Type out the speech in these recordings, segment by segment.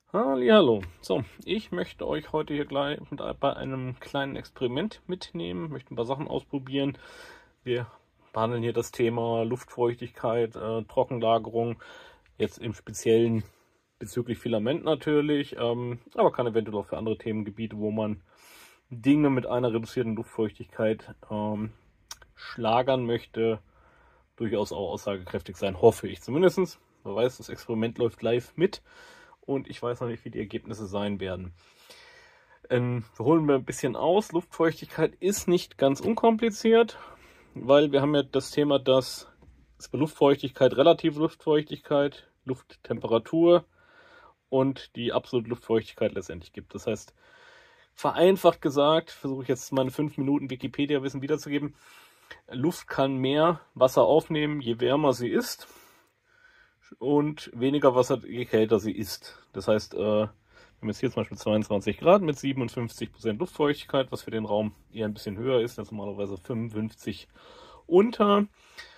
Hallihallo. So, ich möchte euch heute hier gleich bei einem kleinen Experiment mitnehmen, möchte ein paar Sachen ausprobieren. Wir behandeln hier das Thema Luftfeuchtigkeit, Trockenlagerung, jetzt im Speziellen bezüglich Filament natürlich, aber kann eventuell auch für andere Themengebiete, wo man Dinge mit einer reduzierten Luftfeuchtigkeit schlagern möchte, durchaus auch aussagekräftig sein, hoffe ich zumindest. Man weiß, das Experiment läuft live mit. Und ich weiß noch nicht, wie die Ergebnisse sein werden. Wir holen ein bisschen aus. Luftfeuchtigkeit ist nicht ganz unkompliziert, weil wir haben ja das Thema, dass es bei Luftfeuchtigkeit, relative Luftfeuchtigkeit, Lufttemperatur und die absolute Luftfeuchtigkeit letztendlich gibt. Das heißt, vereinfacht gesagt, versuche ich jetzt meine 5 Minuten Wikipedia-Wissen wiederzugeben, Luft kann mehr Wasser aufnehmen, je wärmer sie ist. Und weniger Wasser, je kälter sie ist. Das heißt, wir haben jetzt hier zum Beispiel 22 Grad mit 57% Luftfeuchtigkeit, was für den Raum eher ein bisschen höher ist, das ist normalerweise 55 unter,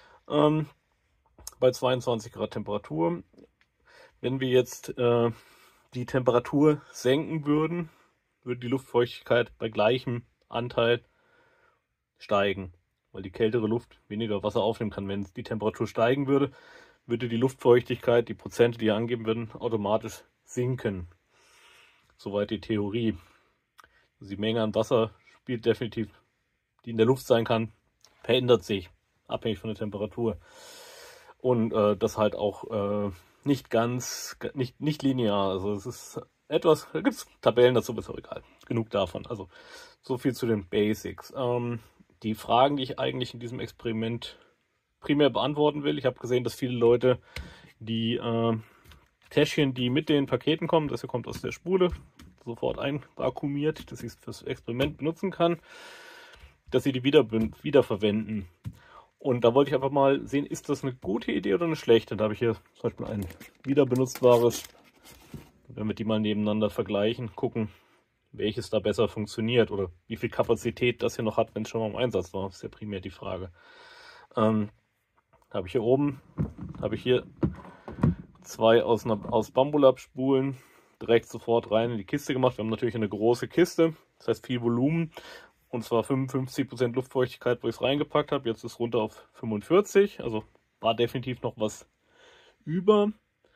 bei 22 Grad Temperatur. Wenn wir jetzt die Temperatur senken würden, würde die Luftfeuchtigkeit bei gleichem Anteil steigen, weil die kältere Luft weniger Wasser aufnehmen kann. Wenn die Temperatur steigen würde, würde die Luftfeuchtigkeit, die Prozente, die hier angegeben werden, automatisch sinken. Soweit die Theorie. Also die Menge an Wasser spielt definitiv, die in der Luft sein kann, verändert sich, abhängig von der Temperatur. Und das halt auch nicht linear. Also es ist etwas, da gibt es Tabellen dazu, ist auch egal. Genug davon. Also so viel zu den Basics. Die Fragen, die ich eigentlich in diesem Experiment primär beantworten will. Ich habe gesehen, dass viele Leute die Täschchen, die mit den Paketen kommen, das hier kommt aus der Spule, sofort einvakuumiert, dass ich es fürs Experiment benutzen kann, dass sie die wiederverwenden. Und da wollte ich einfach mal sehen, ist das eine gute Idee oder eine schlechte? Da habe ich hier zum Beispiel ein wiederbenutzbares, wenn wir die mal nebeneinander vergleichen, gucken, welches da besser funktioniert oder wie viel Kapazität das hier noch hat, wenn es schon mal im Einsatz war. Das ist ja primär die Frage. Habe ich hier oben, habe ich hier zwei aus Bambulab-Spulen direkt sofort rein in die Kiste gemacht. Wir haben natürlich eine große Kiste, das heißt viel Volumen, und zwar 55% Luftfeuchtigkeit, wo ich es reingepackt habe. Jetzt ist es runter auf 45, also war definitiv noch was über.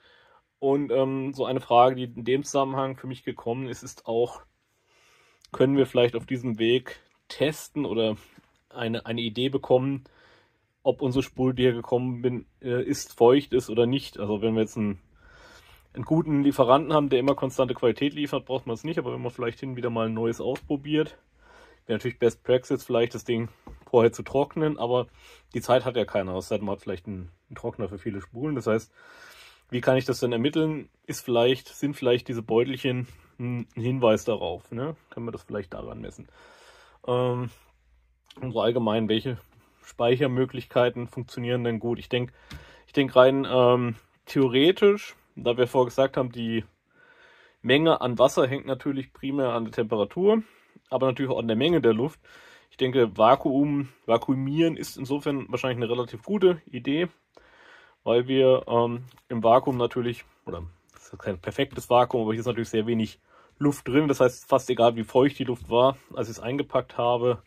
Und so eine Frage, die in dem Zusammenhang für mich gekommen ist, ist auch, können wir vielleicht auf diesem Weg testen oder eine Idee bekommen, ob unsere Spule, die hier gekommen ist, feucht ist oder nicht. Also wenn wir jetzt einen guten Lieferanten haben, der immer konstante Qualität liefert, braucht man es nicht. Aber wenn man vielleicht hin und wieder mal ein neues ausprobiert, wäre natürlich Best Practice, vielleicht das Ding vorher zu trocknen. Aber die Zeit hat ja keiner, außer man hat vielleicht einen Trockner für viele Spulen. Das heißt, wie kann ich das denn ermitteln? Sind vielleicht diese Beutelchen ein Hinweis darauf? Ne? Können wir das vielleicht daran messen? Und so allgemein, welche Speichermöglichkeiten funktionieren denn gut? Ich denke rein theoretisch, da wir vorher gesagt haben, die Menge an Wasser hängt natürlich primär an der Temperatur, aber natürlich auch an der Menge der Luft. Ich denke, vakuumieren ist insofern wahrscheinlich eine relativ gute Idee, weil wir im Vakuum natürlich, oder das ist kein perfektes Vakuum, aber hier ist natürlich sehr wenig Luft drin. Das heißt, fast egal wie feucht die Luft war, als ich es eingepackt habe,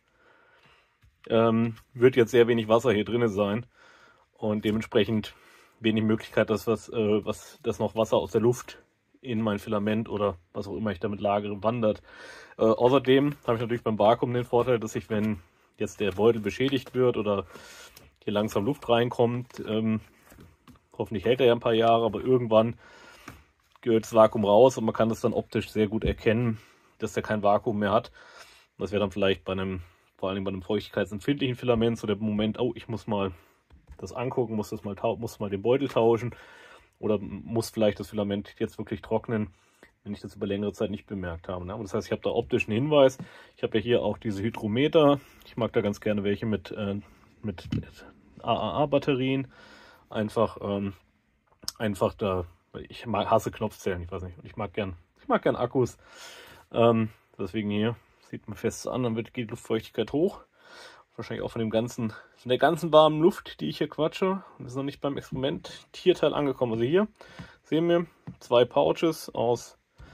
wird jetzt sehr wenig Wasser hier drin sein und dementsprechend wenig Möglichkeit, dass noch Wasser aus der Luft in mein Filament oder was auch immer ich damit lagere, wandert. Außerdem habe ich natürlich beim Vakuum den Vorteil, dass ich, wenn jetzt der Beutel beschädigt wird oder hier langsam Luft reinkommt, hoffentlich hält er ja ein paar Jahre, aber irgendwann gehört das Vakuum raus und man kann das dann optisch sehr gut erkennen, dass der kein Vakuum mehr hat. Das wäre dann vielleicht vor allem bei einem feuchtigkeitsempfindlichen Filament so der Moment, oh, ich muss mal das angucken, muss mal den Beutel tauschen oder muss vielleicht das Filament jetzt wirklich trocknen, wenn ich das über längere Zeit nicht bemerkt habe. Das heißt, ich habe da optischen Hinweis. Ich habe ja hier auch diese Hydrometer. Ich mag da ganz gerne welche mit AAA-Batterien. Einfach da, ich hasse Knopfzellen, ich weiß nicht. Und ich mag gern Akkus. Deswegen hier sieht man fest an, dann geht die Luftfeuchtigkeit hoch. Wahrscheinlich auch von der ganzen warmen Luft, die ich hier quatsche. Und ist noch nicht beim Experimentierteil angekommen. Also hier sehen wir 2 Pouches aus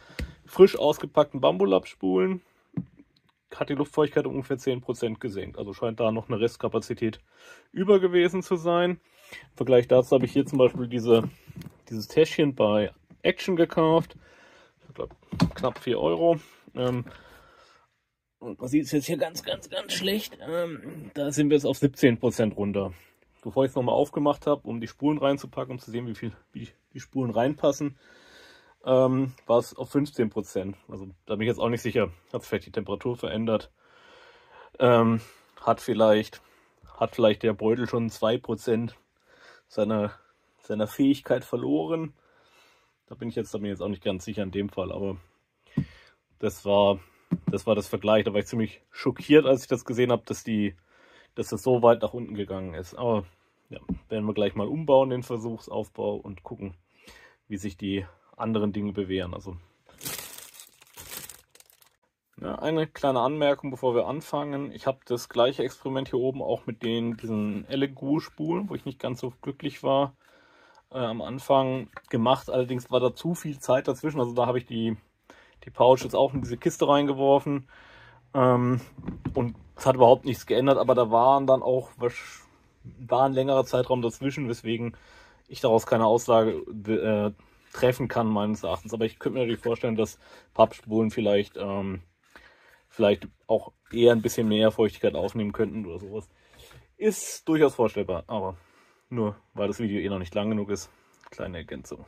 frisch ausgepackten Bambulab-Spulen hat die Luftfeuchtigkeit um ungefähr 10% gesenkt. Also scheint da noch eine Restkapazität über gewesen zu sein. Im Vergleich dazu habe ich hier zum Beispiel dieses Täschchen bei Action gekauft. Ich glaube, knapp 4 Euro. Und man sieht es jetzt hier ganz schlecht. Da sind wir jetzt auf 17% runter. Bevor ich es nochmal aufgemacht habe, um die Spulen reinzupacken, um zu sehen, wie die Spulen reinpassen, war es auf 15%. Also da bin ich jetzt auch nicht sicher. Hat vielleicht die Temperatur verändert. Hat vielleicht der Beutel schon 2% seiner Fähigkeit verloren. Da bin ich jetzt auch nicht ganz sicher in dem Fall, aber das war das Vergleich. Da war ich ziemlich schockiert, als ich das gesehen habe, dass das so weit nach unten gegangen ist. Aber ja, werden wir gleich mal umbauen, den Versuchsaufbau, und gucken, wie sich die anderen Dinge bewähren. Also ja, eine kleine Anmerkung, bevor wir anfangen. Ich habe das gleiche Experiment hier oben auch mit diesen Elegoo-Spulen, wo ich nicht ganz so glücklich war, am Anfang gemacht. Allerdings war da zu viel Zeit dazwischen. Also da habe ich die Pouch jetzt auch in diese Kiste reingeworfen. Und es hat überhaupt nichts geändert, aber da war ein längerer Zeitraum dazwischen, weswegen ich daraus keine Aussage treffen kann, meines Erachtens. Aber ich könnte mir natürlich vorstellen, dass Pappspulen vielleicht auch eher ein bisschen mehr Feuchtigkeit aufnehmen könnten oder sowas. Ist durchaus vorstellbar, aber nur weil das Video noch nicht lang genug ist. Kleine Ergänzung.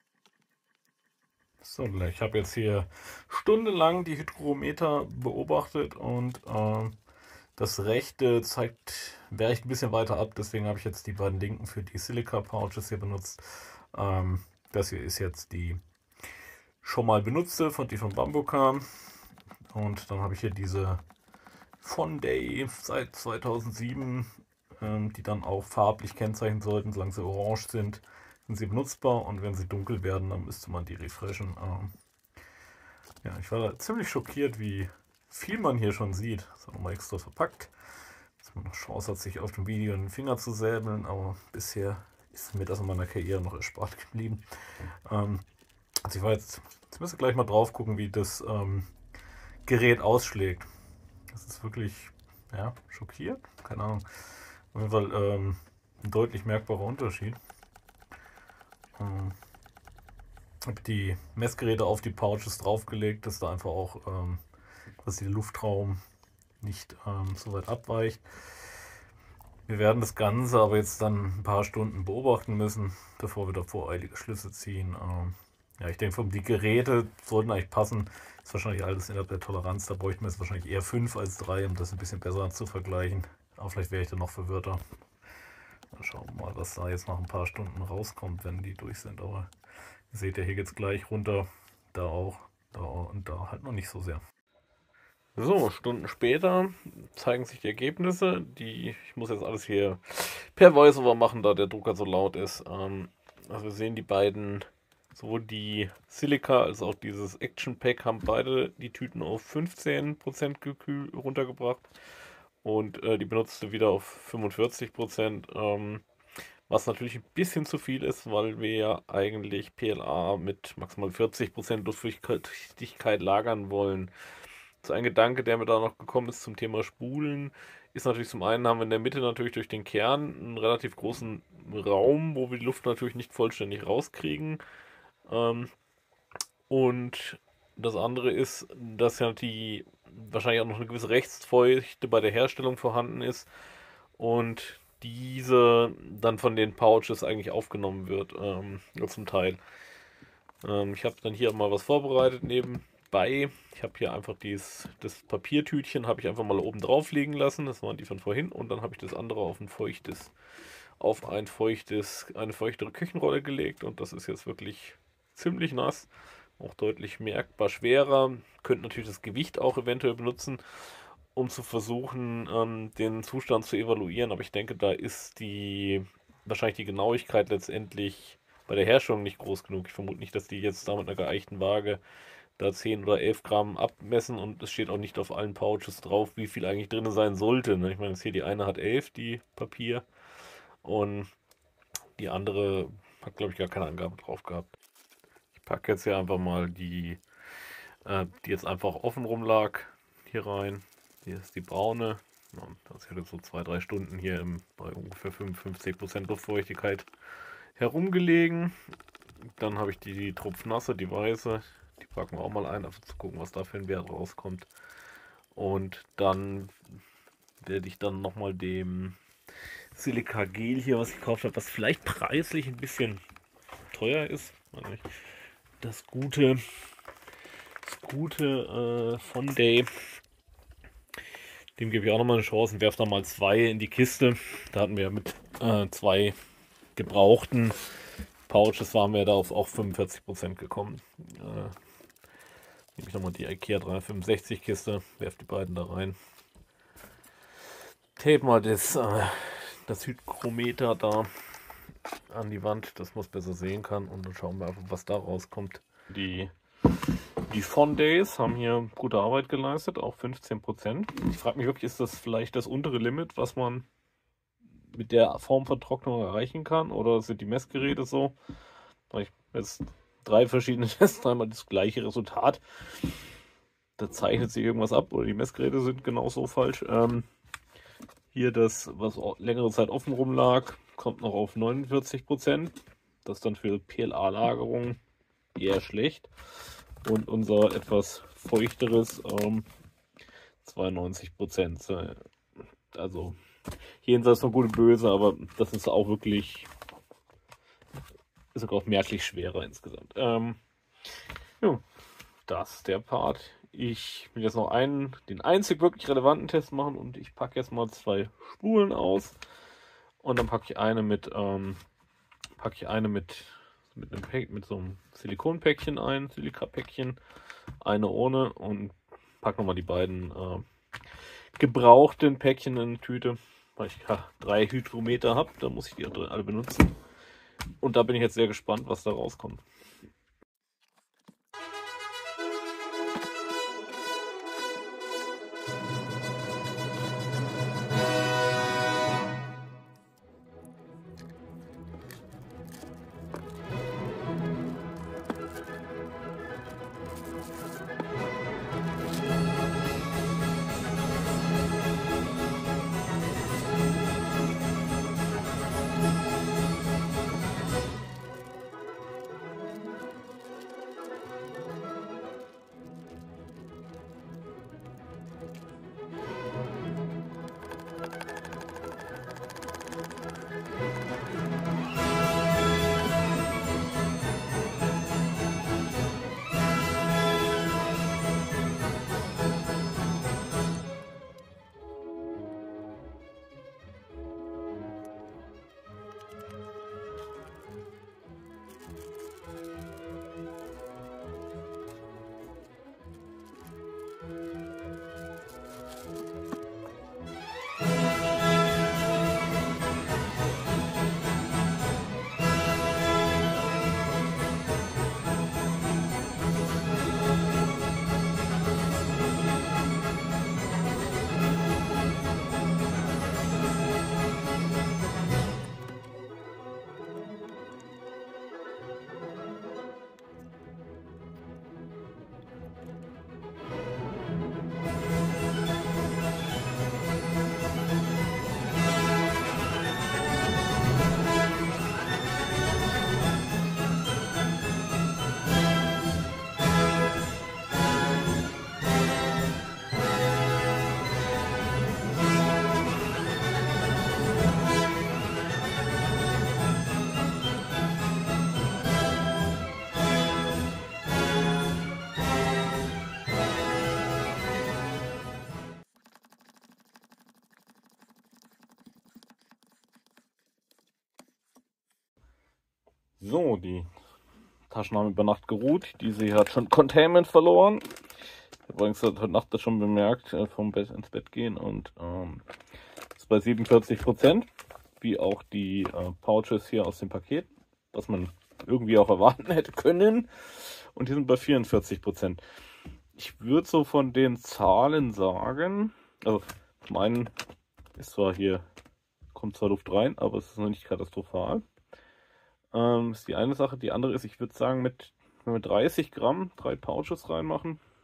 So, ich habe jetzt hier stundenlang die Hygrometer beobachtet und das rechte weicht ein bisschen weiter ab, deswegen habe ich jetzt die beiden linken für die Silica-Pouches hier benutzt. Das hier ist jetzt die schon mal benutzte, die von Bambu kam. Und dann habe ich hier diese Fonday seit 2007, die dann auch farblich kennzeichnen sollten. Solange sie orange sind sie benutzbar, und wenn sie dunkel werden, dann müsste man die refreshen. Ja, ich war da ziemlich schockiert, wie viel man hier schon sieht. Das ist auch nochmal extra verpackt, dass man noch Chance hat, sich auf dem Video den Finger zu säbeln, aber bisher ist mir das in meiner Karriere noch erspart geblieben. Also jetzt müsst ihr gleich mal drauf gucken, wie das Gerät ausschlägt. Das ist wirklich, ja, schockiert. Keine Ahnung. Auf jeden Fall ein deutlich merkbarer Unterschied. Ich habe die Messgeräte auf die Pouches draufgelegt, dass da einfach auch quasi der Luftraum nicht so weit abweicht. Wir werden das Ganze aber jetzt dann ein paar Stunden beobachten müssen, bevor wir da voreilige Schlüsse ziehen. Ja, ich denke, die Geräte sollten eigentlich passen. Ist wahrscheinlich alles innerhalb der Toleranz. Da bräuchten wir jetzt wahrscheinlich eher 5 als 3, um das ein bisschen besser zu vergleichen. Aber vielleicht wäre ich dann noch verwirrter. Dann schauen wir mal, was da jetzt nach ein paar Stunden rauskommt, wenn die durch sind. Aber ihr seht ja, hier geht es gleich runter. Da auch. Da und da halt noch nicht so sehr. So, Stunden später zeigen sich die Ergebnisse. Ich muss jetzt alles hier per VoiceOver machen, da der Drucker so laut ist. Also wir sehen, die beiden, sowohl die Silica als auch dieses Action Pack, haben beide die Tüten auf 15% runtergebracht und die benutzte wieder auf 45%. Was natürlich ein bisschen zu viel ist, weil wir ja eigentlich PLA mit maximal 40% Luftfeuchtigkeit lagern wollen. So ein Gedanke, der mir da noch gekommen ist zum Thema Spulen, ist natürlich zum einen, haben wir in der Mitte natürlich durch den Kern einen relativ großen Raum, wo wir die Luft natürlich nicht vollständig rauskriegen. Und das andere ist, dass ja wahrscheinlich auch noch eine gewisse Rechtsfeuchte bei der Herstellung vorhanden ist und diese dann von den Pouches eigentlich aufgenommen wird, zum Teil. Ich habe dann hier mal was vorbereitet nebenbei. Ich habe hier einfach das Papiertütchen habe ich einfach mal oben drauf liegen lassen. Das waren die von vorhin. Und dann habe ich das andere auf eine feuchtere Küchenrolle gelegt. Und das ist jetzt wirklich ziemlich nass. Auch deutlich merkbar schwerer. Könnt natürlich das Gewicht auch eventuell benutzen, um zu versuchen, den Zustand zu evaluieren. Aber ich denke, da ist wahrscheinlich die Genauigkeit letztendlich bei der Herstellung nicht groß genug. Ich vermute nicht, dass die jetzt da mit einer geeichten Waage da 10 oder 11 Gramm abmessen, und es steht auch nicht auf allen Pouches drauf, wie viel eigentlich drin sein sollte. Ich meine, jetzt hier die eine hat 11, die Papier, und die andere hat, glaube ich, gar keine Angabe drauf gehabt. Ich packe jetzt hier einfach mal die die jetzt einfach offen rumlag, hier rein. Hier ist die braune. Ja, das hätte so 2-3 Stunden hier bei ungefähr 55% Luftfeuchtigkeit herumgelegen. Dann habe ich die Tropfnasse, die weiße. Die packen wir auch mal ein, einfach zu gucken, was da für ein Wert rauskommt. Und dann werde ich dann nochmal dem Silikagel hier, was ich gekauft habe, was vielleicht preislich ein bisschen teuer ist. Das Gute von Day. Dem gebe ich auch nochmal eine Chance und werfe da mal 2 in die Kiste. Da hatten wir mit 2 gebrauchten Pouches waren wir da auf auch 45% gekommen. Nehme ich nochmal die IKEA 365 Kiste, werfe die beiden da rein. Tape mal das Hygrometer da an die Wand, dass man es besser sehen kann, und dann schauen wir einfach, was da rauskommt. Die Fondays haben hier gute Arbeit geleistet, auch 15%. Ich frage mich wirklich, ist das vielleicht das untere Limit, was man mit der Form von Trocknung erreichen kann, oder sind die Messgeräte so? Ich jetzt 3 verschiedene Tests, einmal das gleiche Resultat. Da zeichnet sich irgendwas ab, oder die Messgeräte sind genauso falsch. Hier das, was längere Zeit offen rumlag, kommt noch auf 49%. Das ist dann für PLA-Lagerung eher schlecht. Und unser etwas feuchteres 92%. Also jenseits von Gut und Böse, aber das ist auch wirklich, ist sogar auch merklich schwerer insgesamt. Ja, das ist der Part. Ich will jetzt noch den einzig wirklich relevanten Test machen, und ich packe jetzt mal 2 Spulen aus, und dann packe ich eine mit so einem Silikonpäckchen ein, Silikapäckchen, eine ohne, und packe nochmal die beiden gebrauchten Päckchen in eine Tüte, weil ich 3 Hygrometer habe, da muss ich die alle benutzen. Und da bin ich jetzt sehr gespannt, was da rauskommt. So, die Taschen haben über Nacht geruht. Diese hier hat schon Containment verloren. Ich habe übrigens heute Nacht das schon bemerkt, vom Bett ins Bett gehen, und ist bei 47%, wie auch die Pouches hier aus dem Paket, was man irgendwie auch erwarten hätte können. Und die sind bei 44%. Ich würde so von den Zahlen sagen, also zum einen ist zwar hier, kommt zwar Luft rein, aber es ist noch nicht katastrophal. Ist die eine Sache. Die andere ist, ich würde sagen, wenn wir 30 Gramm 3 Pouches reinmachen,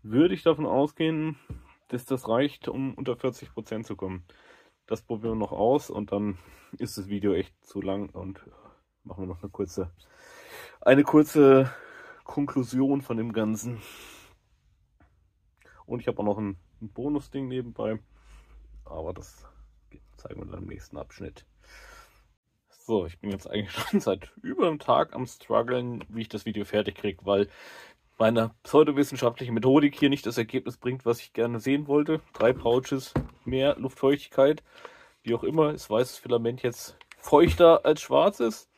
würde ich davon ausgehen, dass das reicht, um unter 40% zu kommen. Das probieren wir noch aus und dann ist das Video echt zu lang und machen wir noch eine kurze Konklusion von dem Ganzen. Und ich habe auch noch ein Bonus-Ding nebenbei, aber das zeigen wir dann im nächsten Abschnitt. So, ich bin jetzt eigentlich schon seit über einem Tag am struggeln, wie ich das Video fertig kriege, weil meine pseudowissenschaftliche Methodik hier nicht das Ergebnis bringt, was ich gerne sehen wollte. 3 Pouches, mehr Luftfeuchtigkeit, wie auch immer, ist weißes Filament jetzt feuchter als schwarzes.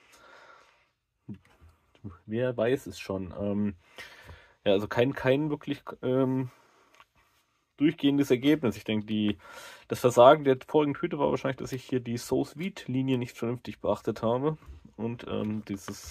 Wer weiß es schon. Ja, also kein wirklich durchgehendes Ergebnis. Ich denke, das Versagen der vorigen Tüte war wahrscheinlich, dass ich hier die So Sweet Linie nicht vernünftig beachtet habe und dieses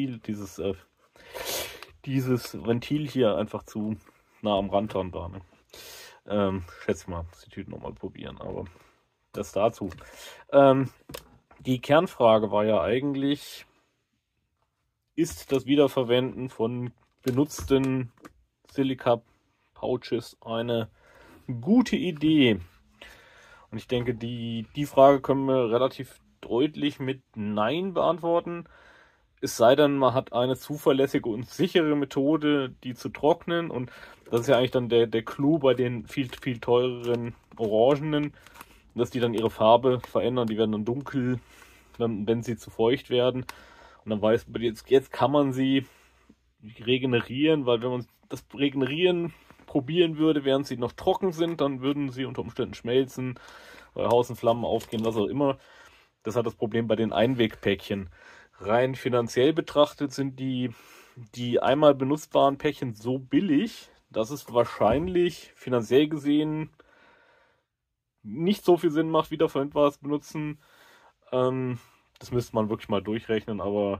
Ventil hier einfach zu nah am Rand dran war. Ne? Schätze mal, muss die Tüte nochmal probieren, aber das dazu. Die Kernfrage war ja eigentlich, ist das Wiederverwenden von benutzten Silica-Pouches eine gute Idee? Und ich denke, die Frage können wir relativ deutlich mit Nein beantworten. Es sei denn, man hat eine zuverlässige und sichere Methode, die zu trocknen. Und das ist ja eigentlich dann der Clou bei den viel teureren Orangenen, dass die dann ihre Farbe verändern. Die werden dann dunkel, wenn sie zu feucht werden. Und dann weiß man, jetzt kann man sie regenerieren, weil wenn man das Regenerieren probieren würde, während sie noch trocken sind, dann würden sie unter Umständen schmelzen, Haus in Flammen aufgehen, was auch immer. Das hat das Problem bei den Einwegpäckchen. Rein finanziell betrachtet sind die einmal benutzbaren Päckchen so billig, dass es wahrscheinlich finanziell gesehen nicht so viel Sinn macht, wiederverwendbares benutzen. Das müsste man wirklich mal durchrechnen, aber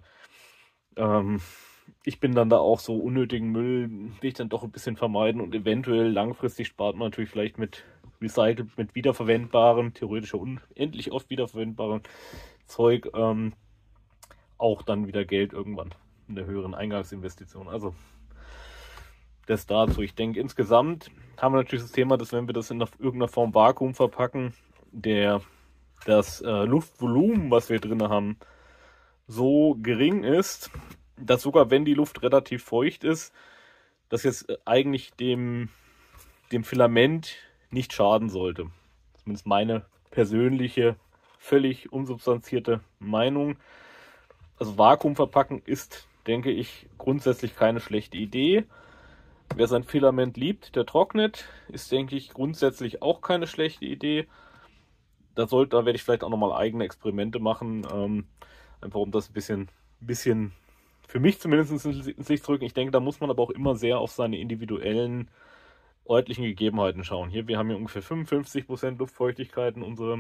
ich bin dann da auch so, unnötigen Müll will ich dann doch ein bisschen vermeiden und eventuell langfristig spart man natürlich vielleicht mit wiederverwendbaren, theoretisch unendlich oft wiederverwendbaren Zeug auch dann wieder Geld irgendwann in der höheren Eingangsinvestition. Also das dazu. Ich denke, insgesamt haben wir natürlich das Thema, dass wenn wir das in irgendeiner Form Vakuum verpacken, das Luftvolumen, was wir drin haben, so gering ist, dass sogar wenn die Luft relativ feucht ist, das jetzt eigentlich dem Filament nicht schaden sollte. Zumindest meine persönliche, völlig unsubstanzierte Meinung. Also Vakuum verpacken ist, denke ich, grundsätzlich keine schlechte Idee. Wer sein Filament liebt, der trocknet, ist, denke ich, grundsätzlich auch keine schlechte Idee. Da werde ich vielleicht auch nochmal eigene Experimente machen, einfach um das ein bisschen für mich zumindest ins Licht zu rücken. Ich denke, da muss man aber auch immer sehr auf seine individuellen örtlichen Gegebenheiten schauen. Wir haben hier ungefähr 55% Luftfeuchtigkeit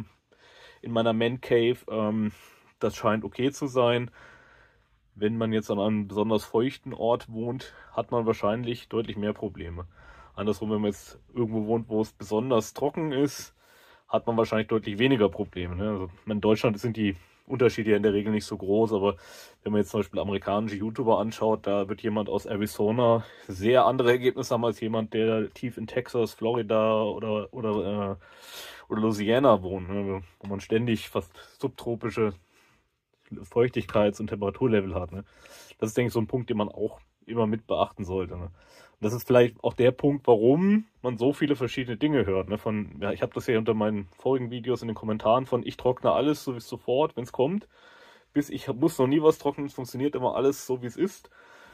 in meiner Man Cave. Das scheint okay zu sein. Wenn man jetzt an einem besonders feuchten Ort wohnt, hat man wahrscheinlich deutlich mehr Probleme. Andersrum, wenn man jetzt irgendwo wohnt, wo es besonders trocken ist, hat man wahrscheinlich deutlich weniger Probleme. Ne? Also in Deutschland sind die Unterschiede ja in der Regel nicht so groß, aber wenn man jetzt zum Beispiel amerikanische YouTuber anschaut, da wird jemand aus Arizona sehr andere Ergebnisse haben als jemand, der tief in Texas, Florida oder Louisiana wohnt, ne? Wo man ständig fast subtropische Feuchtigkeits- und Temperaturlevel hat. Ne? Das ist, denke ich, so ein Punkt, den man auch immer mit beachten sollte. Ne? Und das ist vielleicht auch der Punkt, warum man so viele verschiedene Dinge hört. Ne? Ich habe das ja unter meinen vorigen Videos in den Kommentaren ich trockne alles so wie es sofort, wenn es kommt, bis ich muss noch nie was trocknen, es funktioniert immer alles so wie es ist.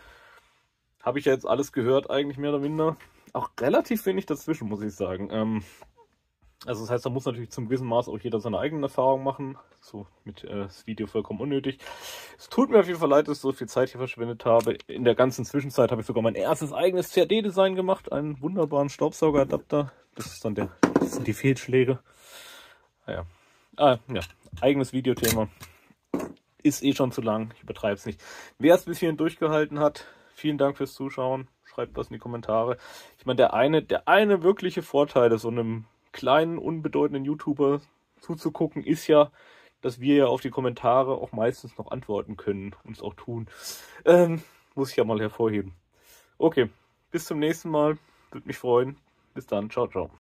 Habe ich ja jetzt alles gehört, eigentlich mehr oder minder. Auch relativ wenig dazwischen, muss ich sagen. Also das heißt, da muss natürlich zum gewissen Maß auch jeder seine eigenen Erfahrungen machen. So mit das Video vollkommen unnötig. Es tut mir auf jeden Fall leid, dass ich so viel Zeit hier verschwendet habe. In der ganzen Zwischenzeit habe ich sogar mein erstes eigenes CAD-Design gemacht. Einen wunderbaren Staubsaugeradapter. Das sind die Fehlschläge. Naja. Ja, eigenes Videothema. Ist eh schon zu lang. Ich übertreibe es nicht. Wer es bis hierhin durchgehalten hat, vielen Dank fürs Zuschauen. Schreibt was in die Kommentare. Ich meine, der eine wirkliche Vorteil ist, so einem kleinen, unbedeutenden YouTuber zuzugucken, ist ja, dass wir ja auf die Kommentare auch meistens noch antworten können und es auch tun. Muss ich ja mal hervorheben. Okay, bis zum nächsten Mal. Würde mich freuen. Bis dann. Ciao, ciao.